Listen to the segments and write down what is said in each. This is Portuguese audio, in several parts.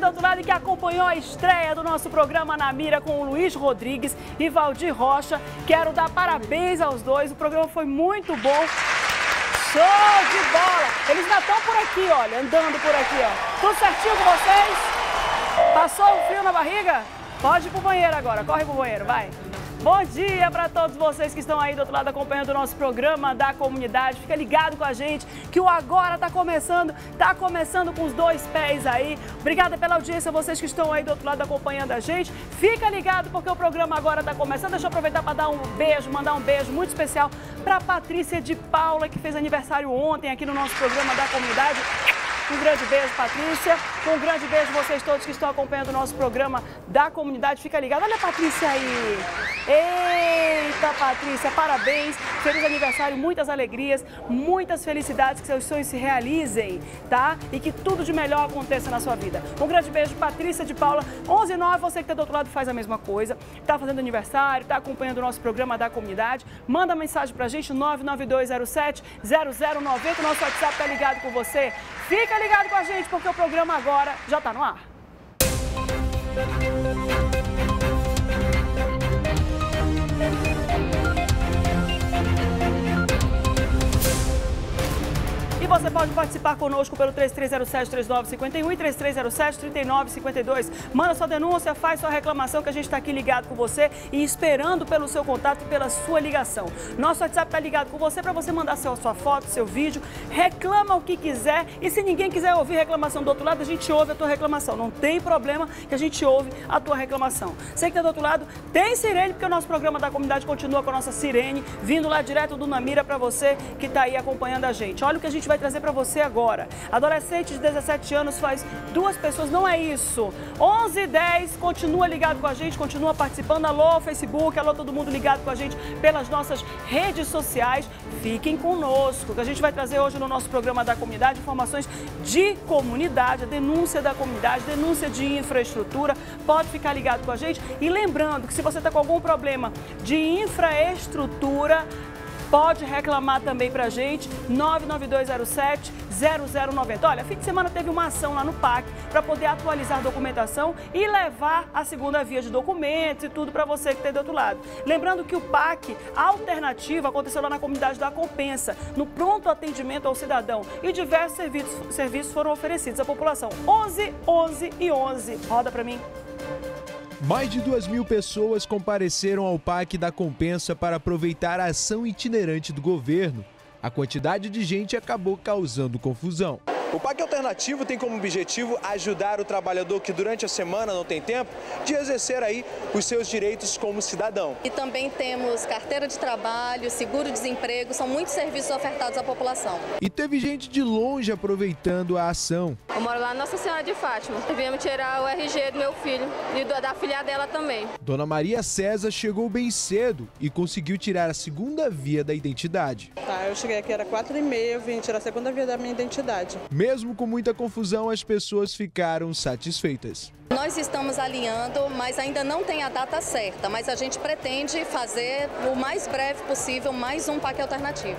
outro lado e que acompanhou a estreia do nosso programa Na Mira com o Luiz Rodrigues e Valdir Rocha. Quero dar parabéns aos dois, o programa foi muito bom. Show de bola! Eles já estão por aqui, olha, andando por aqui, ó. Tudo certinho com vocês? Passou o frio na barriga? Pode ir pro banheiro agora, corre pro banheiro, vai. Bom dia para todos vocês que estão aí do outro lado acompanhando o nosso programa da comunidade. Fica ligado com a gente que o Agora tá começando com os dois pés aí. Obrigada pela audiência, vocês que estão aí do outro lado acompanhando a gente. Fica ligado porque o programa agora tá começando. Deixa eu aproveitar para dar um beijo, mandar um beijo muito especial para Patrícia de Paula, que fez aniversário ontem aqui no nosso programa da comunidade. Um grande beijo, Patrícia. Um grande beijo a vocês todos que estão acompanhando o nosso programa da comunidade. Fica ligado. Olha a Patrícia aí. Eita, Patrícia, parabéns. Feliz aniversário, muitas alegrias, muitas felicidades, que seus sonhos se realizem, tá? E que tudo de melhor aconteça na sua vida. Um grande beijo, Patrícia de Paula. 11:09, você que está do outro lado faz a mesma coisa. Está fazendo aniversário, está acompanhando o nosso programa da comunidade. Manda mensagem pra gente, 99207-0090. Nosso WhatsApp tá ligado com você. Fica ligado com a gente, porque o programa agora já está no ar. E você pode participar conosco pelo 3307-3951 e 3307-3952. Manda sua denúncia, faz sua reclamação, que a gente está aqui ligado com você e esperando pelo seu contato e pela sua ligação. Nosso WhatsApp está ligado com você para você mandar sua foto, seu vídeo, reclama o que quiser. E se ninguém quiser ouvir reclamação do outro lado, a gente ouve a tua reclamação. Não tem problema que a gente ouve a tua reclamação. Você que está do outro lado, tem sirene, porque o nosso programa da comunidade continua com a nossa sirene, vindo lá direto do Na Mira para você que está aí acompanhando a gente. Olha o que a gente vai trazer para você agora. Adolescente de 17 anos faz 2 pessoas, não é isso. 11:10, continua ligado com a gente, continua participando. Alô, Facebook, alô, todo mundo ligado com a gente pelas nossas redes sociais. Fiquem conosco, que a gente vai trazer hoje no nosso programa da comunidade informações de comunidade, a denúncia da comunidade, denúncia de infraestrutura. Pode ficar ligado com a gente. E lembrando que se você está com algum problema de infraestrutura, pode reclamar também pra gente, 99207-0090. Olha, fim de semana teve uma ação lá no PAC para poder atualizar a documentação e levar a segunda via de documentos e tudo para você que está do outro lado. Lembrando que o PAC alternativo aconteceu lá na comunidade da Compensa, no pronto atendimento ao cidadão, e diversos serviços foram oferecidos à população. 11, 11 e 11. Roda para mim. Mais de 2.000 pessoas compareceram ao PAC da Compensa para aproveitar a ação itinerante do governo. A quantidade de gente acabou causando confusão. O PAC alternativo tem como objetivo ajudar o trabalhador que durante a semana não tem tempo de exercer aí os seus direitos como cidadão. E também temos carteira de trabalho, seguro-desemprego, são muitos serviços ofertados à população. E teve gente de longe aproveitando a ação. Eu moro lá na Nossa Senhora de Fátima. Viemos tirar o RG do meu filho e da filha dela também. Dona Maria César chegou bem cedo e conseguiu tirar a segunda via da identidade. Eu cheguei aqui, era 4h30, vim tirar a segunda via da minha identidade. Mesmo com muita confusão, as pessoas ficaram satisfeitas. Nós estamos alinhando, mas ainda não tem a data certa, mas a gente pretende fazer o mais breve possível mais um PAC alternativo.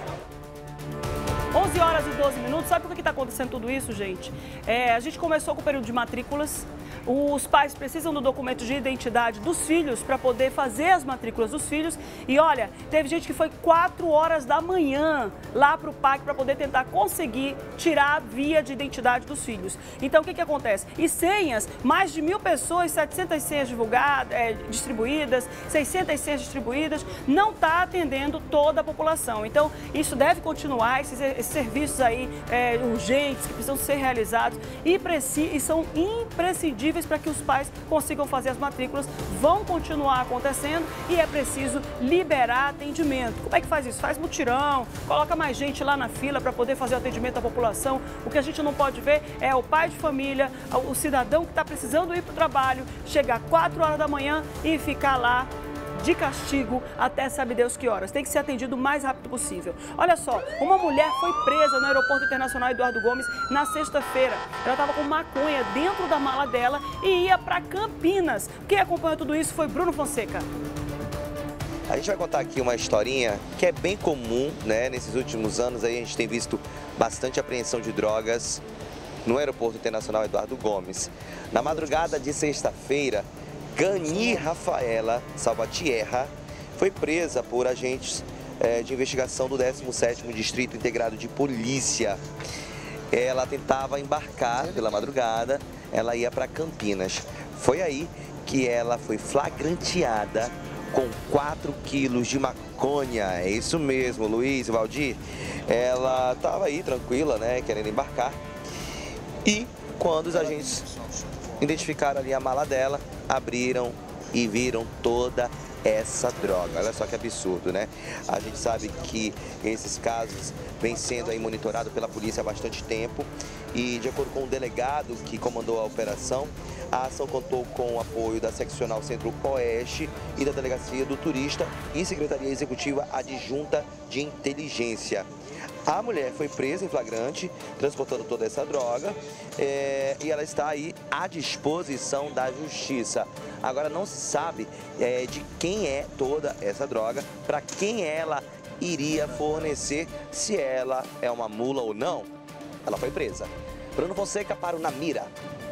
11h12. Sabe por que está acontecendo tudo isso, gente? A gente começou com o período de matrículas. Os pais precisam do documento de identidade dos filhos para poder fazer as matrículas dos filhos. E olha, teve gente que foi 4 horas da manhã lá para o PAC para poder tentar conseguir tirar a via de identidade dos filhos. Então, o que acontece? E senhas, mais de 1.000 pessoas, 700 senhas distribuídas, 600 senhas distribuídas, não está atendendo toda a população. Então, isso deve continuar, esses serviços aí urgentes que precisam ser realizados e são imprescindíveis para que os pais consigam fazer as matrículas, vão continuar acontecendo e é preciso liberar atendimento. Como é que faz isso? Faz mutirão, coloca mais gente lá na fila para poder fazer o atendimento à população. O que a gente não pode ver é o pai de família, o cidadão que está precisando ir para o trabalho, chegar 4 horas da manhã e ficar lá de castigo até sabe Deus que horas. Tem que ser atendido o mais rápido possível. Olha só, uma mulher foi presa no Aeroporto Internacional Eduardo Gomes na sexta-feira. Ela estava com maconha dentro da mala dela e ia para Campinas. Quem acompanhou tudo isso foi Bruno Fonseca. A gente vai contar aqui uma historinha que é bem comum, né? Nesses últimos anos aí a gente tem visto bastante apreensão de drogas no Aeroporto Internacional Eduardo Gomes. Na madrugada de sexta-feira, Gani Rafaela Salvatierra foi presa por agentes de investigação do 17º Distrito Integrado de Polícia. Ela tentava embarcar pela madrugada, ela ia para Campinas. Foi aí que ela foi flagranteada com 4 quilos de maconha. É isso mesmo, Luiz e Valdir. Ela estava aí tranquila, né, querendo embarcar. E quando os agentes identificaram ali a mala dela, abriram e viram toda essa droga. Olha só que absurdo, né? A gente sabe que esses casos vêm sendo aí monitorado pela polícia há bastante tempo e, de acordo com o delegado que comandou a operação, a ação contou com o apoio da Seccional Centro-Oeste e da Delegacia do Turista e Secretaria Executiva Adjunta de Inteligência. A mulher foi presa em flagrante, transportando toda essa droga, e ela está aí à disposição da justiça. Agora não se sabe de quem é toda essa droga, para quem ela iria fornecer, se ela é uma mula ou não. Ela foi presa. Bruno Fonseca para o Na Mira.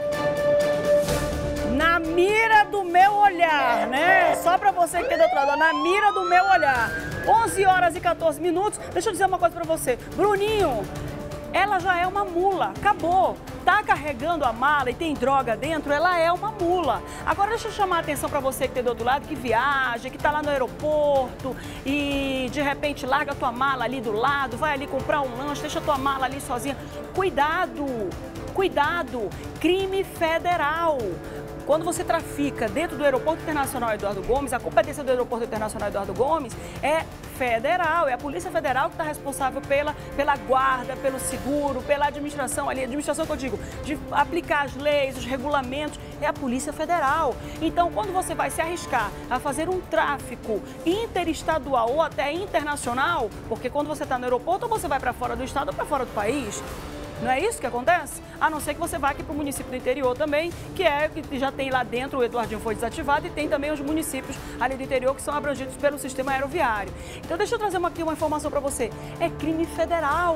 Na mira do meu olhar, né? Só pra você que tem do outro lado, na mira do meu olhar. 11 horas e 14 minutos. Deixa eu dizer uma coisa pra você. Bruninho, ela já é uma mula, acabou. Tá carregando a mala e tem droga dentro, ela é uma mula. Agora deixa eu chamar a atenção pra você que tem do outro lado, que viaja, que tá lá no aeroporto e de repente larga a tua mala ali do lado, vai ali comprar um lanche, deixa a tua mala ali sozinha. Cuidado, cuidado, crime federal. Quando você trafica dentro do Aeroporto Internacional Eduardo Gomes, a competência do Aeroporto Internacional Eduardo Gomes é federal, é a Polícia Federal que está responsável pela guarda, pelo seguro, pela administração ali, administração que eu digo, de aplicar as leis, os regulamentos, é a Polícia Federal. Então, quando você vai se arriscar a fazer um tráfico interestadual ou até internacional, porque quando você está no aeroporto, ou você vai para fora do estado ou para fora do país. Não é isso que acontece? A não ser que você vá aqui para o município do interior também, que já tem lá dentro, o Eduardinho foi desativado, e tem também os municípios ali do interior que são abrangidos pelo sistema aeroviário. Então deixa eu trazer aqui uma informação para você. É crime federal.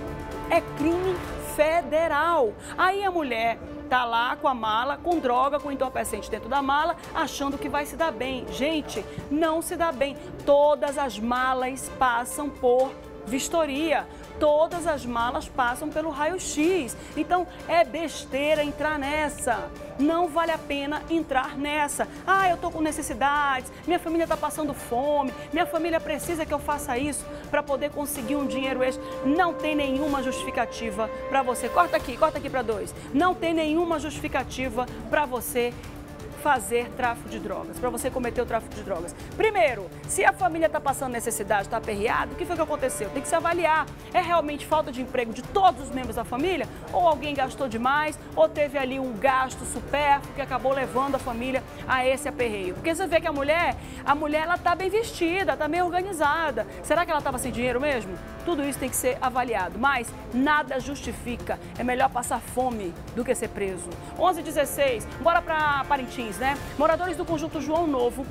É crime federal. Aí a mulher tá lá com a mala, com droga, com entorpecente dentro da mala, achando que vai se dar bem. Gente, não se dá bem. Todas as malas passam por vistoria. Todas as malas passam pelo raio-x. Então, é besteira entrar nessa. Não vale a pena entrar nessa. Ah, eu tô com necessidades, minha família tá passando fome, minha família precisa que eu faça isso para poder conseguir um dinheiro extra. Não tem nenhuma justificativa para você. Corta aqui para 2. Não tem nenhuma justificativa para você fazer tráfico de drogas, para você cometer o tráfico de drogas. Primeiro, se a família está passando necessidade, está aperreado, o que foi que aconteceu? Tem que se avaliar. É realmente falta de emprego de todos os membros da família? Ou alguém gastou demais, ou teve ali um gasto supérfluo que acabou levando a família a esse aperreio? Porque você vê que a mulher ela está bem vestida, está bem organizada. Será que ela estava sem dinheiro mesmo? Tudo isso tem que ser avaliado, mas nada justifica. É melhor passar fome do que ser preso. 11h16, bora para Parintins, né? Moradores do conjunto João Novo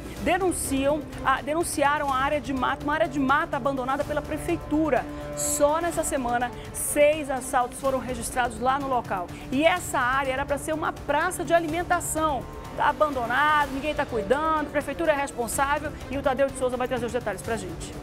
denunciaram a área de mata, uma área de mata abandonada pela prefeitura. Só nessa semana, 6 assaltos foram registrados lá no local. E essa área era para ser uma praça de alimentação. Está abandonado, ninguém está cuidando, a prefeitura é responsável e o Tadeu de Souza vai trazer os detalhes para a gente.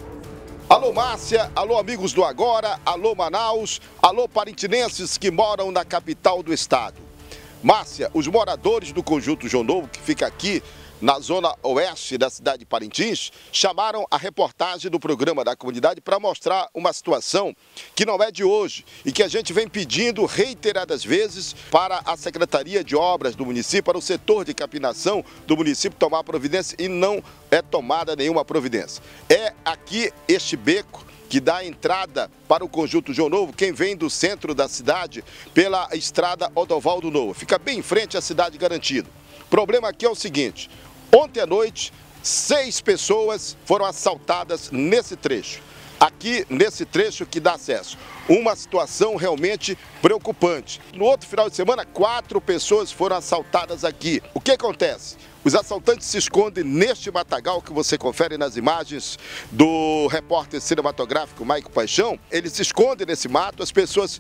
Alô Márcia, alô amigos do Agora, alô Manaus, alô parintinenses que moram na capital do estado. Márcia, os moradores do conjunto João Novo, que fica aqui na zona oeste da cidade de Parintins, chamaram a reportagem do programa da comunidade para mostrar uma situação que não é de hoje e que a gente vem pedindo reiteradas vezes para a Secretaria de Obras do município, para o setor de capinação do município tomar providência, e não é tomada nenhuma providência. É aqui este beco que dá a entrada para o conjunto João Novo, quem vem do centro da cidade pela estrada Odovaldo Novo. Fica bem em frente à cidade Garantido. O problema aqui é o seguinte: ontem à noite, 6 pessoas foram assaltadas nesse trecho. Aqui, nesse trecho que dá acesso. Uma situação realmente preocupante. No outro final de semana, 4 pessoas foram assaltadas aqui. O que acontece? Os assaltantes se escondem neste matagal que você confere nas imagens do repórter cinematográfico Maico Paixão. Eles se escondem nesse mato, as pessoas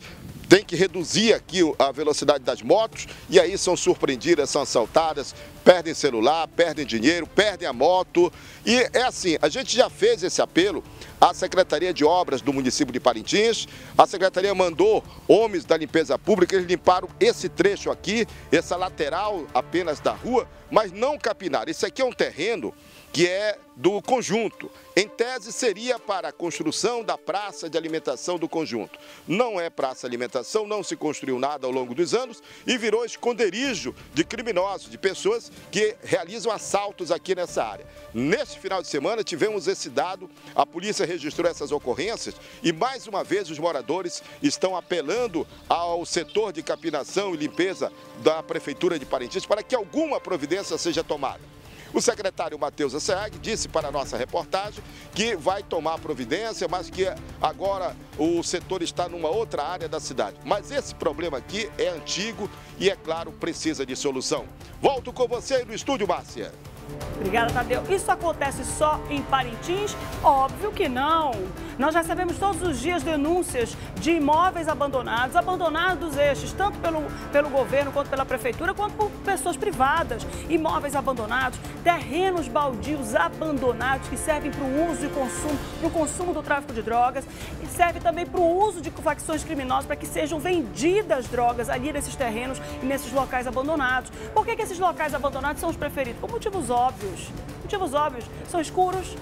tem que reduzir aqui a velocidade das motos e aí são surpreendidas, são assaltadas, perdem celular, perdem dinheiro, perdem a moto. E é assim, a gente já fez esse apelo à Secretaria de Obras do município de Parintins. A Secretaria mandou homens da limpeza pública, eles limparam esse trecho aqui, essa lateral apenas da rua, mas não capinaram. Esse aqui é um terreno que é do conjunto. Em tese, seria para a construção da praça de alimentação do conjunto. Não é praça de alimentação, não se construiu nada ao longo dos anos e virou esconderijo de criminosos, de pessoas que realizam assaltos aqui nessa área. Neste final de semana, tivemos esse dado, a polícia registrou essas ocorrências e, mais uma vez, os moradores estão apelando ao setor de capinação e limpeza da Prefeitura de Parintins para que alguma providência seja tomada. O secretário Matheus Asseag disse para a nossa reportagem que vai tomar providência, mas que agora o setor está numa outra área da cidade. Mas esse problema aqui é antigo e, é claro, precisa de solução. Volto com você aí no estúdio, Márcia. Obrigada, Tadeu. Isso acontece só em Parintins? Óbvio que não. Nós recebemos todos os dias denúncias de imóveis abandonados dos eixos, tanto pelo governo, quanto pela prefeitura, quanto por pessoas privadas. Imóveis abandonados, terrenos baldios abandonados que servem para o uso e consumo, para o consumo do tráfico de drogas, e serve também para o uso de facções criminosas, para que sejam vendidas drogas ali nesses terrenos e nesses locais abandonados. Por que esses locais abandonados são os preferidos? Por motivos óbvios. Motivos óbvios. São escuros,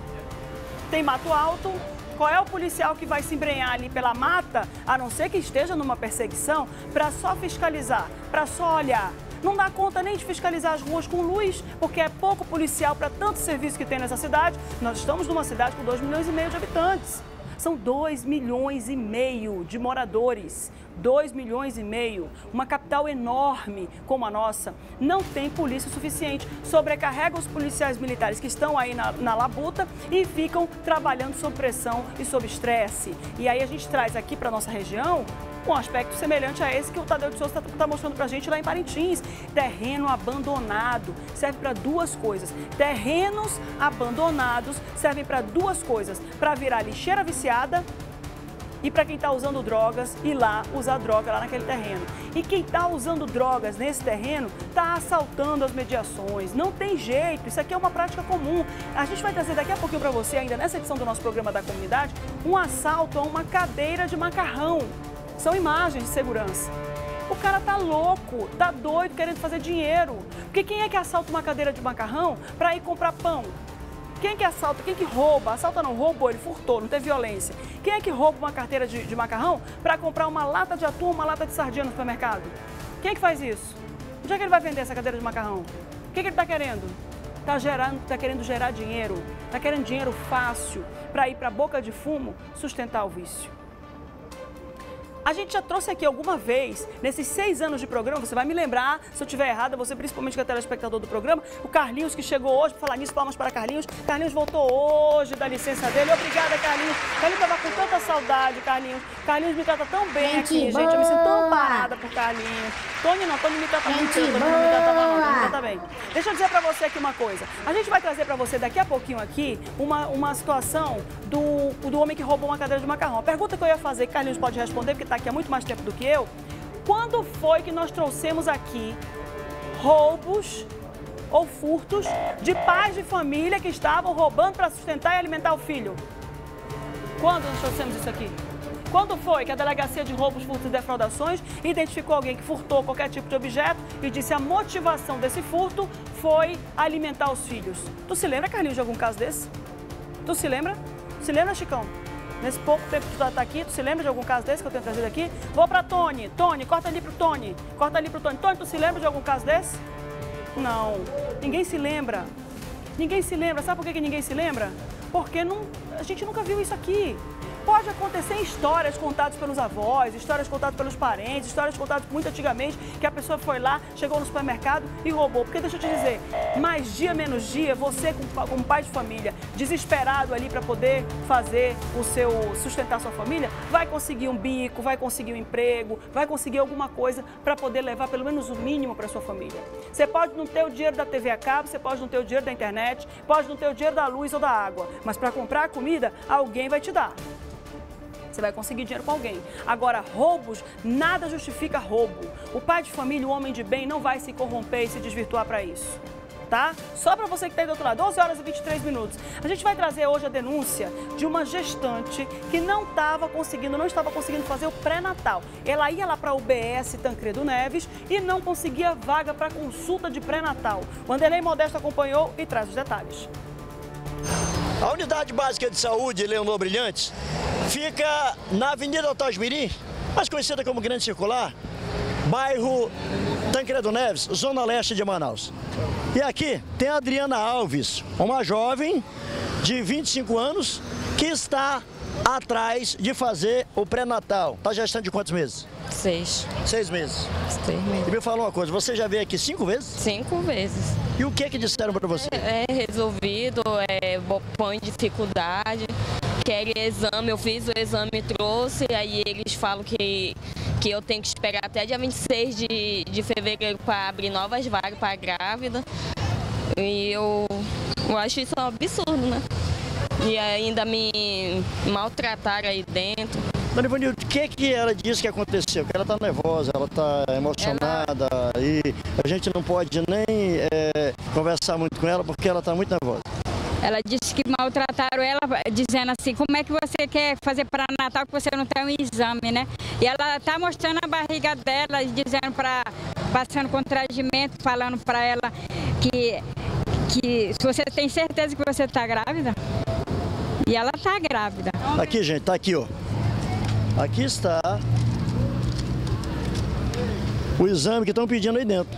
tem mato alto. Qual é o policial que vai se embrenhar ali pela mata, a não ser que esteja numa perseguição, para só fiscalizar, para só olhar? Não dá conta nem de fiscalizar as ruas com luz, porque é pouco policial para tanto serviço que tem nessa cidade. Nós estamos numa cidade com 2,5 milhões de habitantes. São 2,5 milhões de moradores. 2,5 milhões. Uma capital enorme como a nossa não tem polícia suficiente. Sobrecarrega os policiais militares que estão aí na labuta e ficam trabalhando sob pressão e sob estresse. E aí a gente traz aqui para a nossa região um aspecto semelhante a esse que o Tadeu de Souza está mostrando para a gente lá em Parintins. Terreno abandonado serve para duas coisas. Terrenos abandonados servem para duas coisas. Para virar lixeira viciada e para quem está usando drogas, ir lá usar droga lá naquele terreno. E quem está usando drogas nesse terreno está assaltando as mediações. Não tem jeito, isso aqui é uma prática comum. A gente vai trazer daqui a pouquinho para você, ainda nessa edição do nosso programa da comunidade, um assalto a uma cadeira de macarrão. São imagens de segurança. O cara tá louco, tá doido, querendo fazer dinheiro. Porque quem é que assalta uma cadeira de macarrão para ir comprar pão? Quem que assalta? Quem que rouba? Assalta não, roubou, ele furtou, não teve violência. Quem é que rouba uma carteira de macarrão para comprar uma lata de atum, uma lata de sardinha no supermercado? Quem é que faz isso? Onde é que ele vai vender essa cadeira de macarrão? O que ele tá querendo? Tá querendo gerar dinheiro, tá querendo dinheiro fácil para ir para a boca de fumo sustentar o vício. A gente já trouxe aqui alguma vez, nesses 6 anos de programa, você vai me lembrar, se eu estiver errada, você principalmente que é telespectador do programa, o Carlinhos que chegou hoje, para falar nisso, palmas para Carlinhos. Carlinhos voltou hoje da licença dele. Obrigada, Carlinhos. Carlinhos estava com tanta saudade, Carlinhos. Carlinhos me trata tão bem aqui, gente. Eu me sinto tão parada por Carlinhos. Tony não, Tony me trata muito bem, Tony não me trata mal, Tony me trata bem. Deixa eu dizer para você aqui uma coisa. A gente vai trazer para você daqui a pouquinho aqui uma situação do homem que roubou uma cadeira de macarrão. A pergunta que eu ia fazer, que Carlinhos pode responder, porque está aqui há muito mais tempo do que eu. Quando foi que nós trouxemos aqui roubos ou furtos de pais de família que estavam roubando para sustentar e alimentar o filho? Quando nós trouxemos isso aqui? Quando foi que a Delegacia de Roubos, Furtos e Defraudações identificou alguém que furtou qualquer tipo de objeto e disse a motivação desse furto foi alimentar os filhos? Tu se lembra, Carlinhos, de algum caso desse? Tu se lembra? Se lembra, Chicão? Nesse pouco tempo que tu tá aqui, tu se lembra de algum caso desse que eu tenho trazido aqui? Vou pra Tony. Tony, corta ali pro Tony. Corta ali pro Tony. Tony, tu se lembra de algum caso desse? Não. Ninguém se lembra. Ninguém se lembra. Sabe por que ninguém se lembra? Porque a gente nunca viu isso aqui. Pode acontecer histórias contadas pelos avós, histórias contadas pelos parentes, histórias contadas muito antigamente, que a pessoa foi lá, chegou no supermercado e roubou. Porque deixa eu te dizer, mais dia menos dia, você como pai de família, desesperado ali para poder fazer sustentar sua família, vai conseguir um bico, vai conseguir um emprego, vai conseguir alguma coisa para poder levar pelo menos o mínimo para sua família. Você pode não ter o dinheiro da TV a cabo, você pode não ter o dinheiro da internet, pode não ter o dinheiro da luz ou da água, mas para comprar a comida, alguém vai te dar. você vai conseguir dinheiro com alguém. Agora, roubos, nada justifica roubo. O pai de família, o homem de bem, não vai se corromper e se desvirtuar para isso. Tá? Só para você que está aí do outro lado, 12 horas e 23 minutos. A gente vai trazer hoje a denúncia de uma gestante que não estava conseguindo fazer o pré-natal. Ela ia lá para a UBS Tancredo Neves e não conseguia vaga para consulta de pré-natal. Wanderlei Modesto acompanhou e traz os detalhes. A Unidade Básica de Saúde Leonor Brilhantes fica na Avenida Otosmirim, mais conhecida como Grande Circular, bairro Tancredo Neves, zona leste de Manaus. E aqui tem a Adriana Alves, uma jovem de 25 anos que está atrás de fazer o pré-natal. Está gestando de quantos meses? 6. 6 meses. 6 meses. E me fala uma coisa, você já veio aqui 5 vezes? 5 vezes. E o que disseram para você? É resolvido, põe dificuldade, quer exame, eu fiz o exame e trouxe, aí eles falam que eu tenho que esperar até dia 26 de fevereiro para abrir novas vagas para grávida. E eu acho isso um absurdo, né? E ainda me maltrataram aí dentro. Dona Ivanildo, o que ela disse que aconteceu? Que ela está nervosa, ela está emocionada e a gente não pode nem conversar muito com ela porque ela está muito nervosa. Ela disse que maltrataram ela, dizendo assim, como é que você quer fazer para Natal que você não tem um exame, né? E ela está mostrando a barriga dela, dizendo passando constrangimento, falando para ela que se você tem certeza que você está grávida. E ela está grávida. Aqui, gente, tá aqui, ó. Aqui está o exame que estão pedindo aí dentro.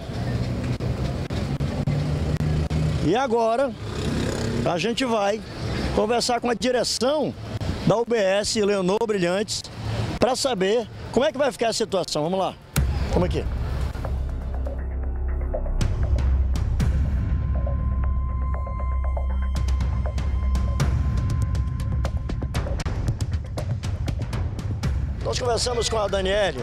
E agora a gente vai conversar com a direção da UBS Leonor Brilhantes para saber como é que vai ficar a situação. Vamos lá. Vamos aqui. Nós conversamos com a Daniele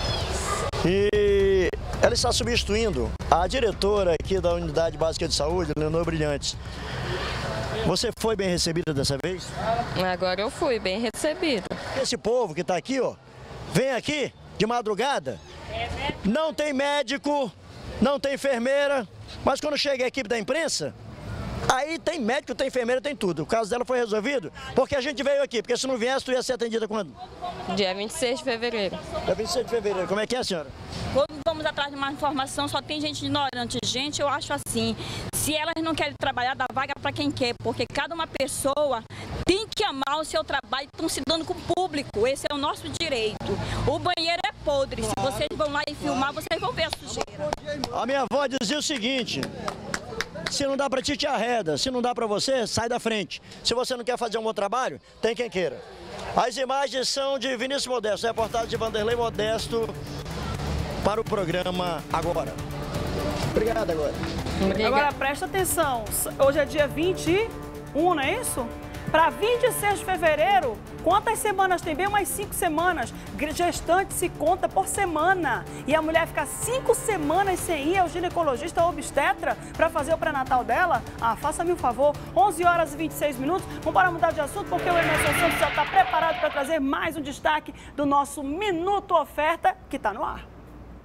e ela está substituindo a diretora aqui da Unidade Básica de Saúde, Leonor Brilhantes. Você foi bem recebida dessa vez? Agora eu fui bem recebida. Esse povo que está aqui, ó, vem aqui de madrugada, não tem médico, não tem enfermeira, mas quando chega a equipe da imprensa, aí tem médico, tem enfermeira, tem tudo. O caso dela foi resolvido porque a gente veio aqui, porque se não viesse, tu ia ser atendida quando? Dia 26 de fevereiro. Dia 26 de fevereiro. Como é que é, senhora? Quando vamos atrás de uma informação, só tem gente ignorante. Gente, eu acho assim, se elas não querem trabalhar, dá vaga para quem quer, porque cada uma pessoa tem que amar o seu trabalho, estão se dando com o público, esse é o nosso direito. O banheiro é podre, se vocês vão lá e filmar, vocês vão ver a sujeira. A minha avó dizia o seguinte: se não dá pra ti, te arreda. Se não dá pra você, sai da frente. Se você não quer fazer um bom trabalho, tem quem queira. As imagens são de Vinícius Modesto, reportagem de Wanderlei Modesto para o programa Agora. Obrigado, Agora. Agora presta atenção, hoje é dia 21, não é isso? Para 26 de fevereiro, quantas semanas tem? Bem umas 5 semanas. Gestante se conta por semana. E a mulher fica 5 semanas sem ir ao ginecologista ou obstetra para fazer o pré-natal dela? Ah, faça-me um favor. 11 horas e 26 minutos. Vamos para mudar de assunto porque o Emerson Santos já está preparado para trazer mais um destaque do nosso Minuto Oferta, que está no ar.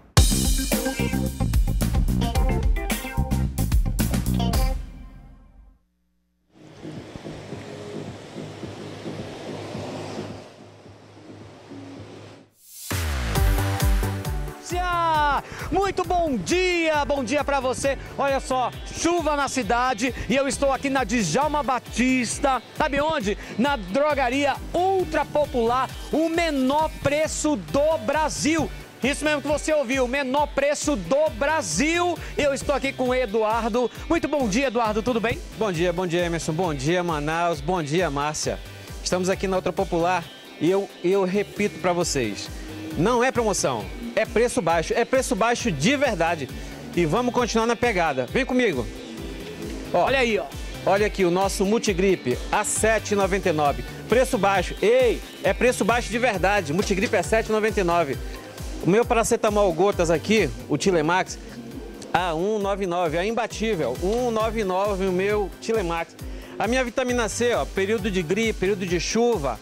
Muito bom dia para você. Olha só, chuva na cidade e eu estou aqui na Djalma Batista, sabe onde? Na drogaria ultra popular, o menor preço do Brasil. Isso mesmo que você ouviu, menor preço do Brasil. Eu estou aqui com o Eduardo. Muito bom dia, Eduardo, tudo bem? Bom dia, Emerson. Bom dia, Manaus. Bom dia, Márcia. Estamos aqui na Ultra Popular e eu repito para vocês, não é promoção. É preço baixo de verdade. E vamos continuar na pegada. Vem comigo. Ó, olha aí, ó. Olha aqui o nosso Multigripe a R$ 7,99. Preço baixo. Ei, é preço baixo de verdade. Multigripe é R$ 7,99. O meu paracetamol gotas aqui, o Tilemax, a R$ 1,99. É imbatível. R$ 1,99 o meu Tilemax. A minha vitamina C, ó, período de gripe, período de chuva,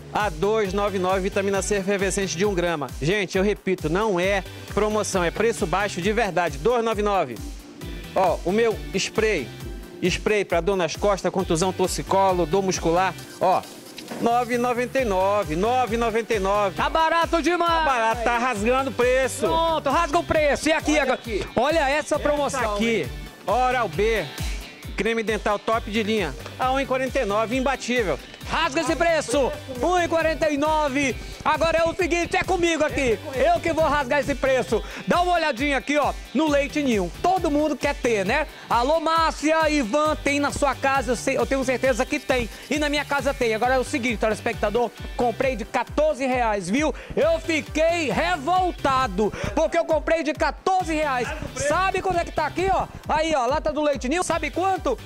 a R$ 2,99, vitamina C efervescente de 1 grama. Gente, eu repito, não é promoção, é preço baixo de verdade, R$ 2,99. Ó, o meu spray para dor nas costas, contusão, torcicolo, dor muscular, ó, R$ 9,99, R$ 9,99. Tá barato demais. Tá barato, tá rasgando o preço. Pronto, rasga o preço. E aqui, olha agora, aqui. Olha essa promoção. Essa aqui, Oral-B, creme dental top de linha, a R$ 1,49, imbatível. Rasga esse preço, R$ 1,49. Agora é o seguinte, é comigo aqui. Eu que vou rasgar esse preço. Dá uma olhadinha aqui, ó, no Leite Ninho. Todo mundo quer ter, né? Alô, Márcia, Ivan, tem na sua casa? Eu tenho certeza que tem. E na minha casa tem. Agora é o seguinte, telespectador, comprei de R$14, viu? Eu fiquei revoltado, porque eu comprei de R$14. Sabe quanto é que tá aqui, ó? Aí, ó, lata do Leite Ninho, sabe quanto?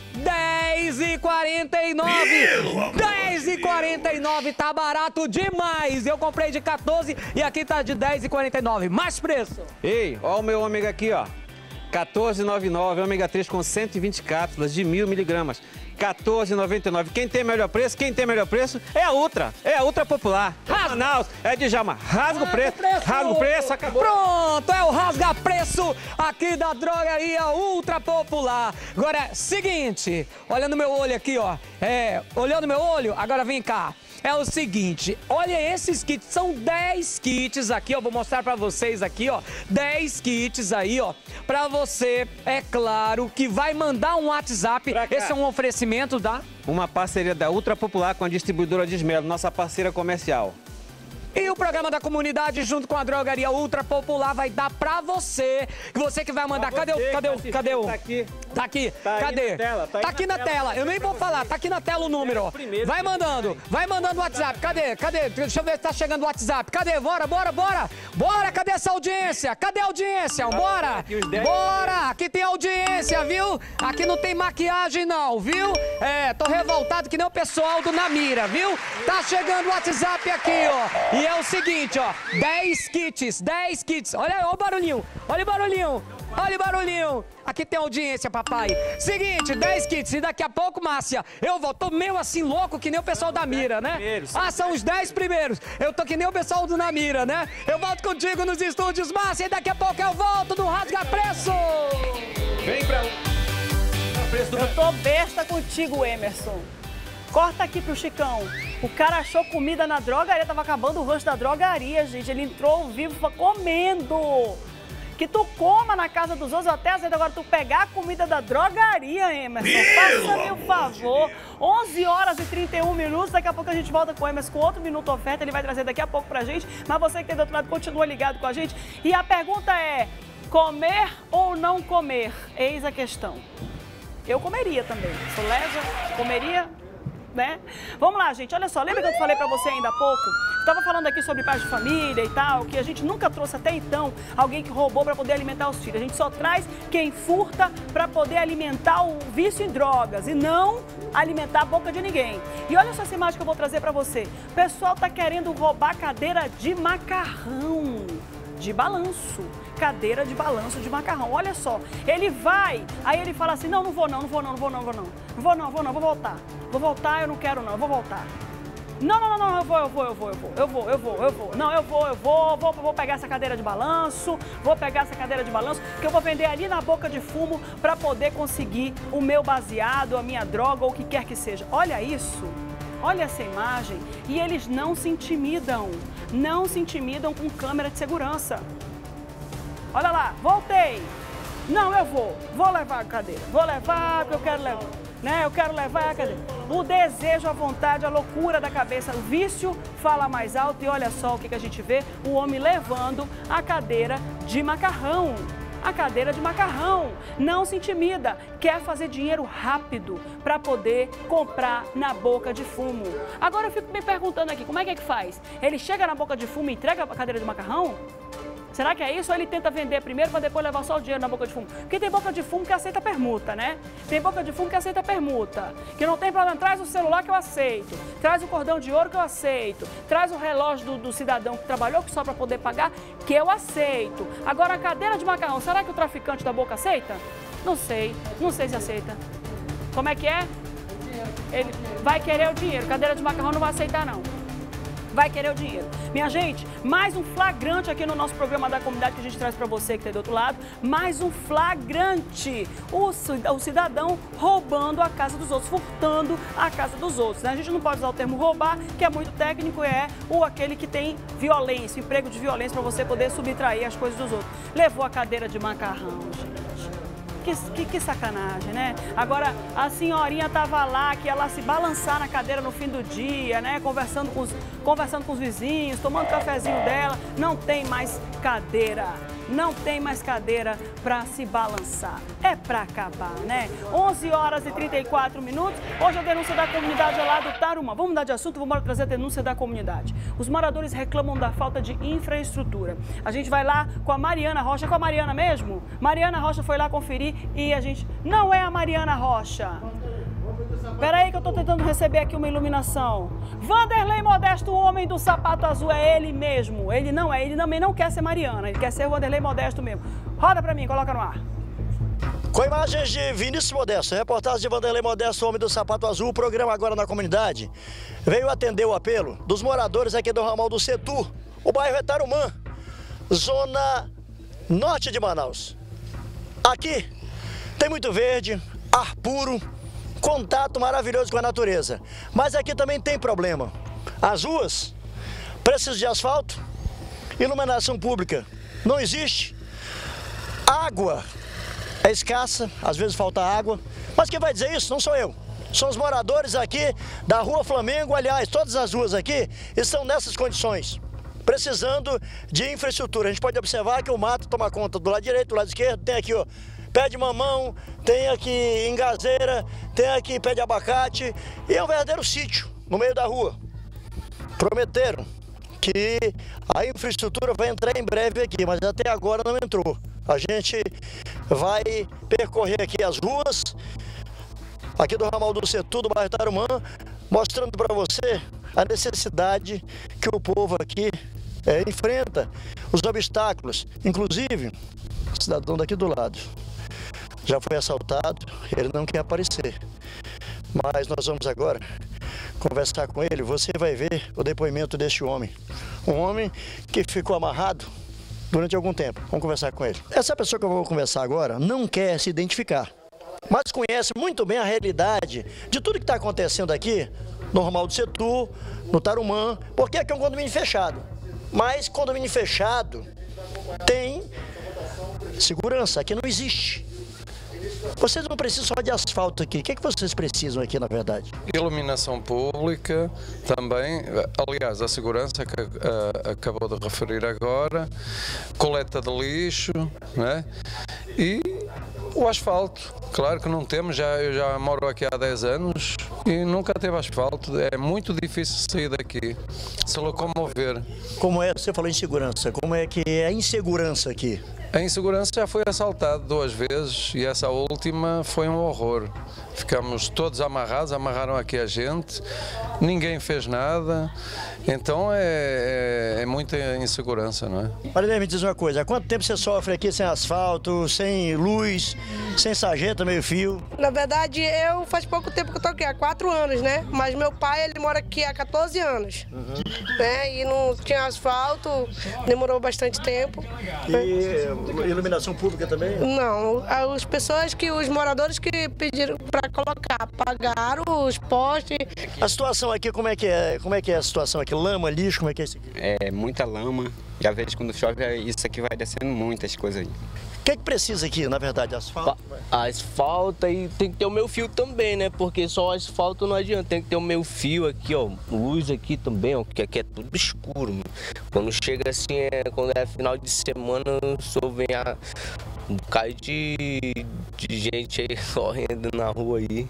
R$10,49. R$10,49, tá barato demais. Eu comprei de 14 e aqui tá de R$10,49. Mais preço. Ei, ó o meu ômega aqui, ó. R$14,99, ômega 3 com 120 cápsulas de 1.000 miligramas. R$14,99. Quem tem melhor preço? Quem tem melhor preço é a Ultra. É a Ultra Popular. Manaus, é Djalma. Rasga o preço. Rasga o preço, acabou. Pronto, é o rasga preço aqui da Drogaria Ultra Popular. Agora, seguinte, olha no meu olho aqui, ó. Olhou no meu olho? Agora vem cá. É o seguinte, olha esses kits, são 10 kits aqui, ó, vou mostrar pra vocês aqui, ó, 10 kits aí, ó, pra você, é claro, que vai mandar um WhatsApp, esse é um oferecimento da... Uma parceria da Ultra Popular com a distribuidora Dismelo, nossa parceira comercial. E o programa da comunidade, junto com a Drogaria Ultra Popular, vai dar pra você. Você que vai mandar. Cadê o? Tá aqui. Tá aqui. Tá cadê? Aí na tela, tá aqui na tela. Eu nem vou falar. Tá aqui na tela o número, ó. Vai mandando o WhatsApp. Cadê? Deixa eu ver se tá chegando o WhatsApp. Cadê? Bora. Bora, cadê essa audiência? Cadê a audiência? Bora. Bora. Aqui tem audiência, viu? Aqui não tem maquiagem não, viu? Tô revoltado que nem o pessoal do Namira, viu? Tá chegando o WhatsApp aqui, ó. E é o seguinte, ó, 10 kits. Olha o barulhinho, olha o barulhinho. Aqui tem audiência, papai. Seguinte, 10 kits. E daqui a pouco, Márcia, eu vou. Tô meio assim louco que nem o pessoal da Mira, né? São os 10 primeiros. Eu tô que nem o pessoal do Namira, né? Eu volto contigo nos estúdios, Márcia, e daqui a pouco eu volto no Rasga Preço. Vem pra... Eu tô besta contigo, Emerson. Corta aqui pro Chicão. O cara achou comida na drogaria, tava acabando o rancho da drogaria, gente. Ele entrou ao vivo comendo. Que tu coma na casa dos outros, eu até aceito. Agora tu pegar a comida da drogaria, Emerson. Faça-me o favor. 11 horas e 31 minutos. Daqui a pouco a gente volta com o Emerson com outro Minuto Oferta. Ele vai trazer daqui a pouco pra gente. Mas você que tem do outro lado, continua ligado com a gente. E a pergunta é, comer ou não comer? Eis a questão. Eu comeria também. Sou lesa, comeria... né? Vamos lá, gente, olha só, lembra que eu falei pra você ainda há pouco? Eu tava falando aqui sobre pais de família e tal, que a gente nunca trouxe até então alguém que roubou pra poder alimentar os filhos. A gente só traz quem furta pra poder alimentar o vício em drogas e não alimentar a boca de ninguém. E olha só essa imagem que eu vou trazer pra você. O pessoal tá querendo roubar cadeira de macarrão, de balanço. Cadeira de balanço de macarrão, olha só, ele vai, aí ele fala assim, não vou voltar, eu não quero não, eu vou voltar. Não, eu vou pegar essa cadeira de balanço, que eu vou vender ali na boca de fumo para poder conseguir o meu baseado, a minha droga ou o que quer que seja. Olha isso. Olha essa imagem e eles não se intimidam com câmera de segurança. Olha lá, voltei. Não, eu vou levar a cadeira. Vou levar, porque eu quero levar, né? Eu quero levar a cadeira. O desejo, a vontade, a loucura da cabeça, o vício fala mais alto. E olha só o que a gente vê, o homem levando a cadeira de macarrão. A cadeira de macarrão, não se intimida, quer fazer dinheiro rápido para poder comprar na boca de fumo. Agora eu fico me perguntando aqui, como é que faz? Ele chega na boca de fumo e entrega a cadeira de macarrão? Será que é isso ou ele tenta vender primeiro para depois levar só o dinheiro na boca de fumo? Porque tem boca de fumo que aceita permuta, né? Tem boca de fumo que aceita permuta. Que não tem problema, traz o celular que eu aceito, traz o cordão de ouro que eu aceito, traz o relógio do cidadão que trabalhou só para poder pagar, que eu aceito. Agora a cadeira de macarrão, será que o traficante da boca aceita? Não sei se aceita. Como é que é? Ele vai querer o dinheiro, cadeira de macarrão não vai aceitar não. vai querer o dinheiro. Minha gente, mais um flagrante aqui no nosso programa da comunidade que a gente traz para você que está do outro lado. Mais um flagrante. O cidadão roubando a casa dos outros, furtando a casa dos outros. Né? A gente não pode usar o termo roubar, que é muito técnico, é aquele que tem violência, emprego de violência para você poder subtrair as coisas dos outros. Levou a cadeira de macarrão, gente. Que sacanagem, né? Agora, a senhorinha tava lá, que ia lá se balançar na cadeira no fim do dia, né? Conversando com os vizinhos, tomando o cafezinho dela. Não tem mais cadeira. Não tem mais cadeira para se balançar. É para acabar, né? 11h34. Hoje a denúncia da comunidade é lá do Tarumã. Vamos mudar de assunto, vamos trazer a denúncia da comunidade. Os moradores reclamam da falta de infraestrutura. A gente vai lá com a Mariana Rocha. É com a Mariana mesmo? Mariana Rocha foi lá conferir e a gente... Não é a Mariana Rocha. Peraí que eu tô tentando receber aqui uma iluminação. Vanderlei Modesto, o homem do sapato azul, é ele mesmo. Ele não é, ele também não quer ser Mariana, ele quer ser o Vanderlei Modesto mesmo. Roda pra mim, coloca no ar. Com imagens de Vinícius Modesto, reportagem de Vanderlei Modesto, o homem do sapato azul, o programa Agora na Comunidade veio atender o apelo dos moradores aqui do ramal do Setu, o bairro é Tarumã, zona norte de Manaus. Aqui tem muito verde, ar puro, contato maravilhoso com a natureza. Mas aqui também tem problema. As ruas precisam de asfalto, iluminação pública não existe, água é escassa, às vezes falta água. Mas quem vai dizer isso não sou eu. São os moradores aqui da Rua Flamengo. Aliás, todas as ruas aqui estão nessas condições, precisando de infraestrutura. A gente pode observar que o mato toma conta do lado direito, do lado esquerdo. Tem aqui, ó, pé de mamão, tem aqui engazeira, tem aqui pé de abacate. E é um verdadeiro sítio no meio da rua. Prometeram que a infraestrutura vai entrar em breve aqui, mas até agora não entrou. A gente vai percorrer aqui as ruas, aqui do ramal do Setu, do bairro Tarumã, mostrando para você a necessidade que o povo aqui enfrenta, os obstáculos. Inclusive, o cidadão daqui do lado já foi assaltado, ele não quer aparecer. Mas nós vamos agora conversar com ele, você vai ver o depoimento deste homem. Um homem que ficou amarrado durante algum tempo. Vamos conversar com ele. Essa pessoa que eu vou conversar agora não quer se identificar, mas conhece muito bem a realidade de tudo que está acontecendo aqui no ramal do Setu, no Tarumã, porque aqui é um condomínio fechado. Mas condomínio fechado tem segurança, aqui não existe. Vocês não precisam só de asfalto aqui. O que é que vocês precisam aqui, na verdade? Iluminação pública também, aliás, a segurança que acabou de referir agora, coleta de lixo, né? E o asfalto. Claro que não temos, eu já moro aqui há 10 anos e nunca teve asfalto. É muito difícil sair daqui, se locomover. Como é, você falou em segurança, como é que é a insegurança aqui? A insegurança já foi assaltado 2 vezes e essa última foi um horror. Ficamos todos amarrados, amarraram aqui a gente, ninguém fez nada, então é muita insegurança, não é? Marilene, me diz uma coisa, há quanto tempo você sofre aqui sem asfalto, sem luz, sem sarjeta, meio fio? Na verdade, eu faz pouco tempo que eu tô aqui, há 4 anos, né? Mas meu pai, ele mora aqui há 14 anos, né? E não tinha asfalto, demorou bastante tempo. E iluminação pública também? Não, as pessoas os moradores que pediram para colocar, pagaram os postes. A situação aqui, como é que é? Como é que é a situação aqui? Lama, lixo, como é que é isso aqui? É muita lama, e às vezes quando chove isso aqui vai descendo muitas coisas aí. O que é que precisa aqui, na verdade? Asfalto? Asfalto e tem que ter o meio fio também, né? Porque só asfalto não adianta, tem que ter o meio fio aqui, ó. Luz aqui também, ó, porque aqui é tudo escuro, mano. Quando chega assim, quando é final de semana, só vem um bocado de gente aí correndo na rua aí.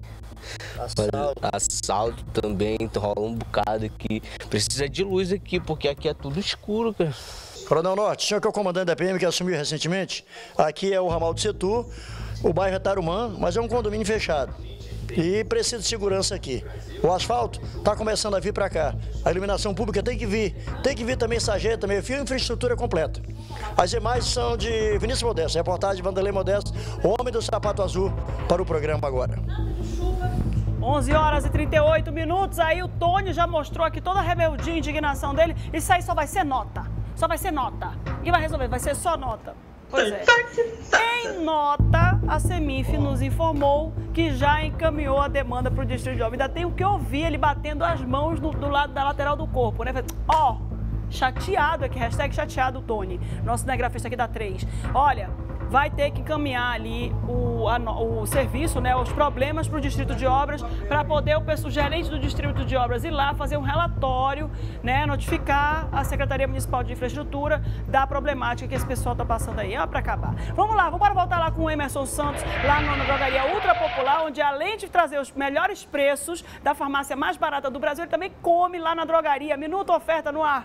Assalto também, rola um bocado aqui. Precisa de luz aqui, porque aqui é tudo escuro, cara. Coronel Norte, o senhor que é o comandante da PM que assumiu recentemente, aqui é o ramal do Setu, o bairro é Tarumã, mas é um condomínio fechado e precisa de segurança aqui. O asfalto está começando a vir para cá, a iluminação pública tem que vir também sarjeta, meio fio e infraestrutura completa. As imagens são de Vinícius Modesto, reportagem de Vanderlei Modesto, o homem do sapato azul, para o programa Agora. 11 horas e 38 minutos, aí o Tony já mostrou aqui toda a rebeldia e indignação dele. Isso aí só vai ser nota. Só vai ser nota. E vai resolver, vai ser só nota. Pois é. Em nota, a Semif nos informou que já encaminhou a demanda para o Distrito de Obras. Ainda tem o que ouvir ele batendo as mãos do lado da lateral do corpo, né? Ó, chateado aqui, hashtag chateado Tony, nosso cinegrafista aqui da 3. Olha, vai ter que encaminhar ali o serviço, né, os problemas para o Distrito de Obras, para poder o gerente do Distrito de Obras ir lá fazer um relatório, né, notificar a Secretaria Municipal de Infraestrutura da problemática que esse pessoal está passando aí. Ó, para acabar. Vamos lá, vamos voltar lá com o Emerson Santos, lá na drogaria Ultra Popular, onde além de trazer os melhores preços da farmácia mais barata do Brasil, ele também come lá na drogaria. Minuto Oferta no ar.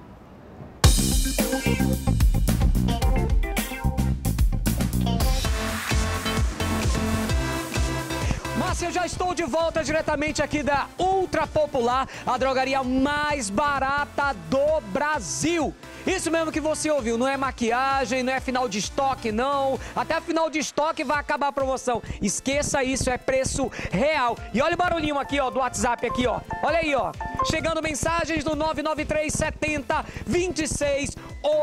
Márcia, eu já estou de volta diretamente aqui da Ultra Popular, a drogaria mais barata do Brasil. Isso mesmo que você ouviu, não é maquiagem, não é final de estoque, não. Até final de estoque vai acabar a promoção. Esqueça isso, é preço real. E olha o barulhinho aqui, ó, do WhatsApp aqui, ó. Olha aí, ó. Chegando mensagens do 993 70 26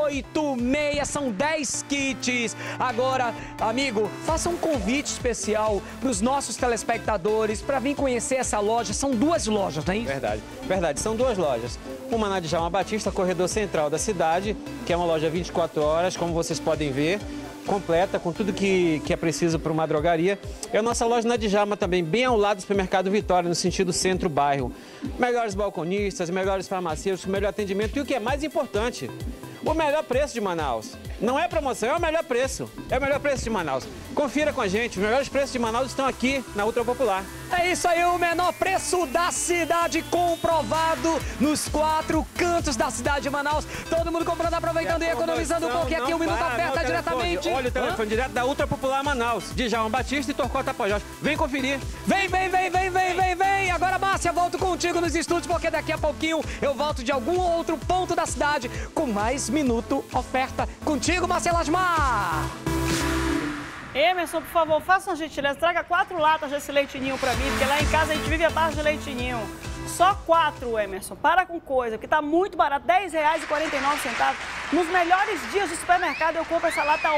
86. São 10 kits. Agora, amigo, faça um convite especial para os nossos telespectadores para vir conhecer essa loja. São 2 lojas, não é isso? Verdade, verdade. São 2 lojas. Uma na Djalma Batista, corredor central da cidade, que é uma loja 24 horas, como vocês podem ver, completa, com tudo que é preciso para uma drogaria. E a nossa loja na Djalma também, bem ao lado do supermercado Vitória, no sentido centro-bairro. Melhores balconistas, melhores farmacêuticos, melhor atendimento e o que é mais importante, o melhor preço de Manaus. Não é promoção, é o melhor preço. É o melhor preço de Manaus. Confira com a gente, os melhores preços de Manaus estão aqui na Ultra Popular. É isso aí, o menor preço da cidade comprovado nos 4 cantos da cidade de Manaus. Todo mundo comprando, aproveitando e economizando um pouquinho aqui. O Minuto Oferta diretamente. Olha o telefone direto da Ultra Popular Manaus, de Djalma Batista e Torquato Tapajós. Vem conferir. Vem. Agora, Márcia, volto contigo nos estúdios, porque daqui a pouquinho eu volto de algum outro ponto da cidade com mais Minuto Oferta. Contigo, Márcia Lasmar. Emerson, por favor, faça uma gentileza, traga 4 latas desse leitinho pra mim, porque lá em casa a gente vive a base de leitinho. Só 4, Emerson, para com coisa, porque tá muito barato, R$10,49. Nos melhores dias do supermercado eu compro essa lata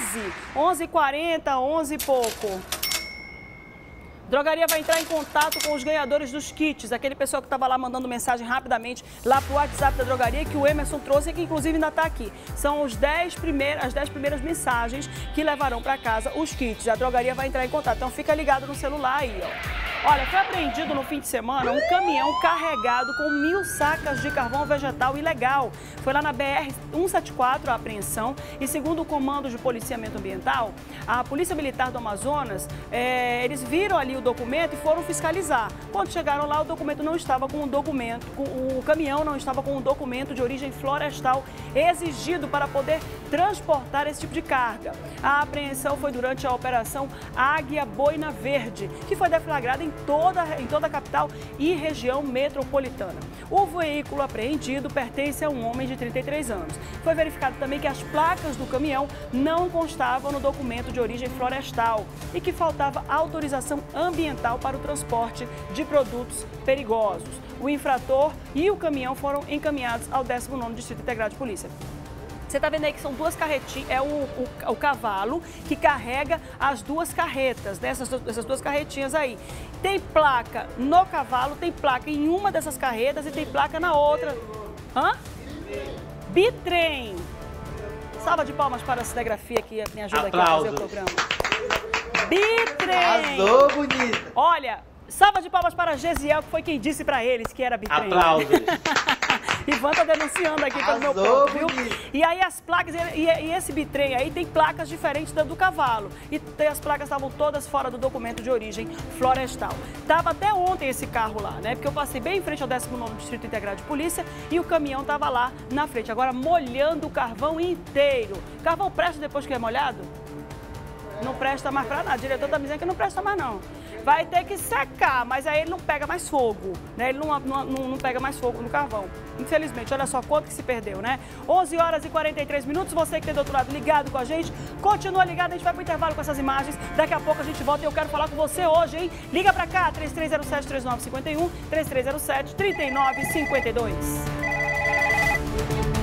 11,40, 11 e pouco. Drogaria vai entrar em contato com os ganhadores dos kits, aquele pessoal que estava lá mandando mensagem rapidamente lá pro WhatsApp da drogaria, que o Emerson trouxe e que inclusive ainda está aqui. São as 10 primeiras mensagens que levarão para casa os kits. A drogaria vai entrar em contato, então fica ligado no celular aí, ó. Olha, foi apreendido no fim de semana um caminhão carregado com 1000 sacas de carvão vegetal ilegal. Foi lá na BR-174 a apreensão e, segundo o Comando de Policiamento Ambiental, a Polícia Militar do Amazonas, eles viram ali o documento e foram fiscalizar. Quando chegaram lá, o documento não estava com o documento, o caminhão não estava com o documento de origem florestal exigido para poder transportar esse tipo de carga. A apreensão foi durante a Operação Águia Boina Verde, que foi deflagrada em toda a capital e região metropolitana. O veículo apreendido pertence a um homem de 33 anos. Foi verificado também que as placas do caminhão não constavam no documento de origem florestal e que faltava autorização ambiental para o transporte de produtos perigosos. O infrator e o caminhão foram encaminhados ao 19º Distrito Integrado de Polícia. Você está vendo aí que são 2 carretinhas, é o cavalo que carrega as 2 carretas, né? Essas 2 carretinhas aí. Tem placa no cavalo, tem placa em uma dessas carretas e tem placa na outra. Hã? Bitrem. Salva de palmas para a cinegrafia que me ajuda aqui a fazer o programa. Bitrem. Arrasou, bonita. Olha, salva de palmas para Gesiel, que foi quem disse para eles que era bitrem. Aplausos. Ivan tá denunciando aqui pelo meu ponto, viu? E aí as placas, e esse bitrem aí tem placas diferentes da do cavalo. E as placas estavam todas fora do documento de origem florestal. Tava até ontem esse carro lá, né? Porque eu passei bem em frente ao 19º Distrito Integrado de Polícia e o caminhão tava lá na frente. Agora molhando o carvão inteiro. Carvão presta depois que é molhado? Não presta mais para nada. O diretor está dizendo que não presta mais, não. Vai ter que secar, mas aí ele não pega mais fogo, né? Ele não pega mais fogo no carvão. Infelizmente, olha só quanto que se perdeu, né? 11 horas e 43 minutos. Você que tem do outro lado ligado com a gente, continua ligado. A gente vai para o intervalo com essas imagens. Daqui a pouco a gente volta e eu quero falar com você hoje, hein? Liga para cá, 3307-3951, 3307-3952.